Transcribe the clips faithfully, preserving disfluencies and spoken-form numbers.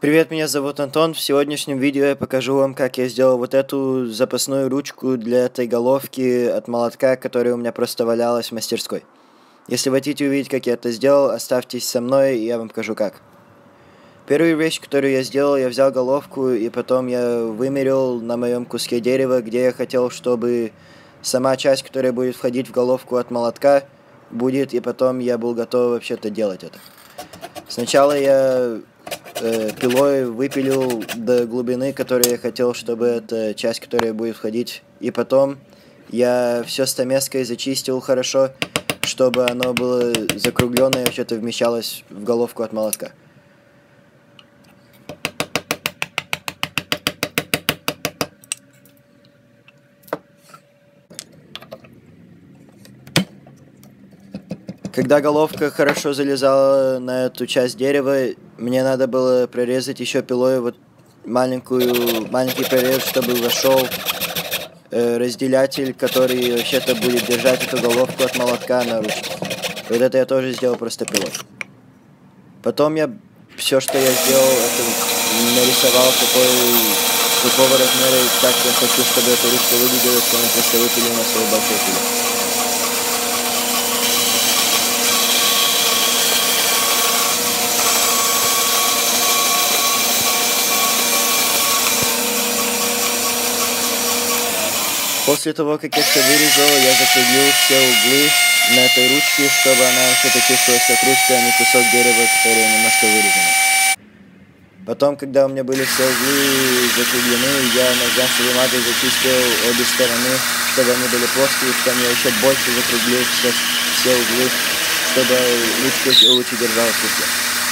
Привет, меня зовут Антон. В сегодняшнем видео я покажу вам, как я сделал вот эту запасную ручку для этой головки от молотка, которая у меня просто валялась в мастерской. Если вы хотите увидеть, как я это сделал, оставьтесь со мной, и я вам покажу как. Первую вещь, которую я сделал, я взял головку, и потом я вымерил на моем куске дерева, где я хотел, чтобы сама часть, которая будет входить в головку от молотка, будет, и потом я был готов вообще-то делать это. Сначала я э, пилой выпилил до глубины, которую я хотел, чтобы эта часть, которая будет входить. И потом я все стамеской зачистил хорошо, чтобы оно было закругленное и вообще-то вмещалось в головку от молотка. Когда головка хорошо залезала на эту часть дерева, мне надо было прорезать еще пилой вот маленькую, маленький прорез, чтобы вошел э, разделятель, который вообще-то будет держать эту головку от молотка на ручке. Вот это я тоже сделал просто пилой. Потом я все, что я сделал, это нарисовал какой, какого размера и как я хочу, чтобы эта ручка выглядела, что я просто выпилил на свою большую пилу. После того, как я все вырезал, я закруглил все углы на этой ручке, чтобы она вообще-то чувствовалась как ручка, а не кусок дерева, который немножко вырезан. Потом, когда у меня были все углы закруглены, я ножом с бумагой зачистил обе стороны, чтобы они были плоские, потом я еще больше закруглил все, все углы, чтобы ручка лучше держалась в руке.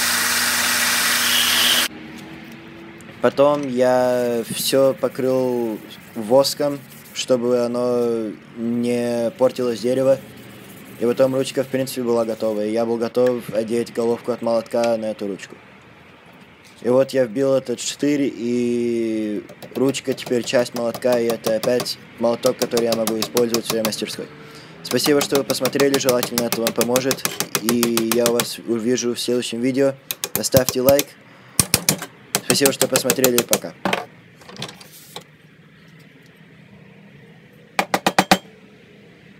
Потом я все покрыл воском, чтобы оно не портилось дерево. И потом ручка, в принципе, была готова. И я был готов одеть головку от молотка на эту ручку. И вот я вбил этот штырь, и ручка теперь часть молотка, и это опять молоток, который я могу использовать в своей мастерской. Спасибо, что вы посмотрели, желательно это вам поможет. И я вас увижу в следующем видео. Поставьте лайк. Спасибо, что посмотрели, и пока.